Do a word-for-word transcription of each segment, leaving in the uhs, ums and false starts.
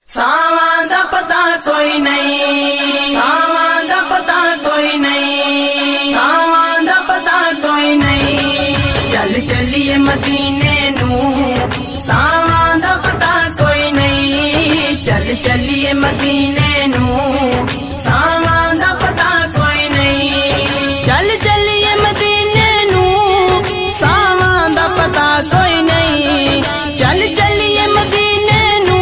सावां दा पता कोई नहीं, सावां दा पता कोई नहीं, सावां दा पता कोई नहीं। चल चलिए मदीने नू, सावां दा पता कोई नहीं। चल चलिए मदीने नू, सावां दा पता कोई नहीं। चल चलिए मदीने नू, सावां दा पता कोई नहीं। चल चलिए मदीने नू,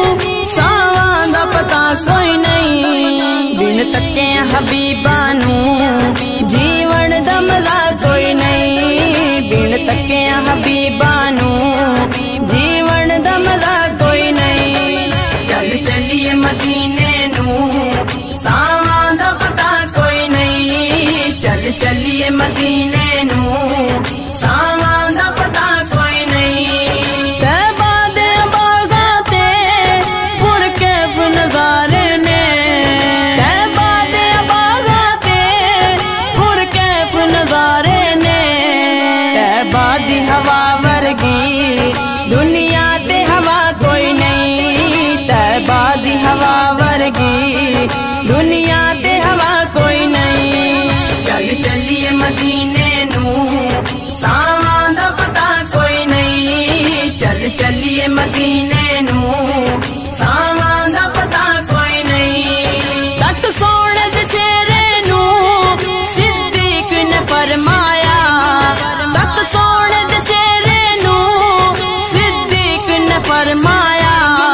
सावां दा पता कोई नहीं। बिन तके हबीबा नू, जीवन दा मजा कोई नहीं। बिन तके हबीबा नू, जीवन दा मजा कोई नहीं। चल चलिए मदीने नू, सावां दा पता कोई नहीं। चल चलिए मदीने नू, सावां दा पता कोई नहीं। तैबा दे बागा ते पुर कैफ नजारे ने, तैबा दे बागा ते पुर कैफ नजारे ने। तैबा दी हवा वर्गी दुनिया ते हवा कोई नहीं। तैबा दी हवा वर्गी दुनिया ते हवा कोई नहीं। चल चलिए मदीने नू, सावां दा पता कोई नहीं। चल चलिए मदीने नू, सावां दा पता कोई नहीं। तक सोने दे चेहरे नू सिद्दीक ने फरमाया, तक सोने दे चेहरे नू सिद्दीक ने फरमाया।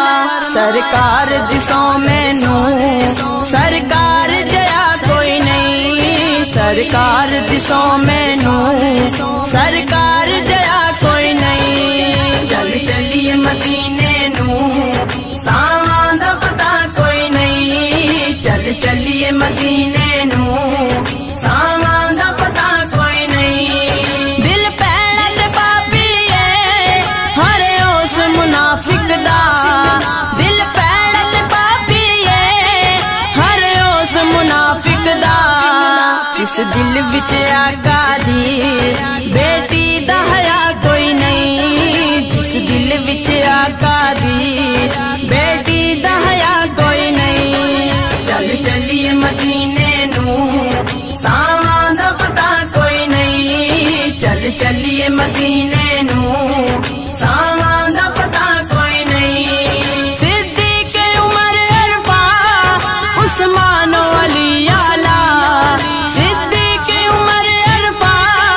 सरकार दिसो मैनू, सरकार जया कोई नहीं। सरकार दिसो मैनू, सरकार जया कोई नहीं। चल चलिए मदीने नू, सावां दा पता कोई नहीं। चल चलिए मदीने नू, सावां दा पता कोई नहीं। दिल पैणा ते पापी है हरे उस मुनाफिक दा। दिल पैणा ते पापी है हरे उस मुनाफिक दा। जिस दिल विच आका दी बेटी दा हया कोई नहीं। जिस दिल विच आका दी बेटी दा हया कोई नहीं। चल चलिए मदीने नू, सावां दा पता कोई नहीं। चल चलिए मदीने नू, सावां दा पता कोई नहीं। सिद्दीक उमर अरफा उस्मान अली आला। सिद्दीक उमर अरफा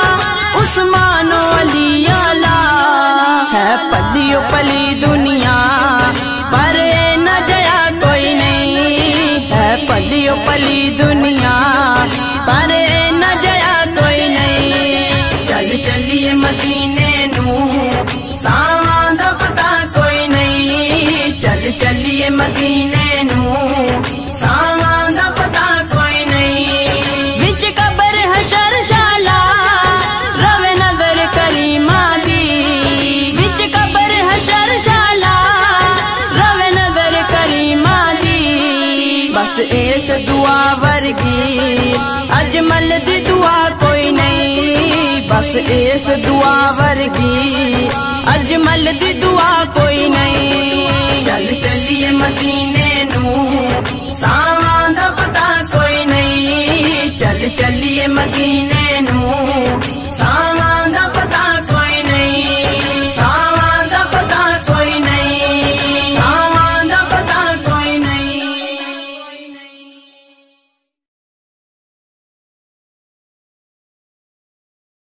उस्मान अली आला। है पलियो पली दुनिया पर न जया कोई नहीं। है पलियो पली दुनिया पर न जया कोई नहीं। चल चलिए मदीने नू, सावां दा पता कोई नहीं। चल चलिए मदीने नू, सावां दा पता कोई नहीं। विच कब्र हशर शाला रवे नजर करीमा दी। विच कब्र हशर शाला रवे नजर करीमा दी। बस इस दुआ वर्गी अजमल दी दुआ कोई नहीं। बस इस दुआ वर्गी अजमल दी दुआ कोई नहीं। चल चलिए मदीने नू, सावां दा पता कोई नहीं। चल चलिए मदीने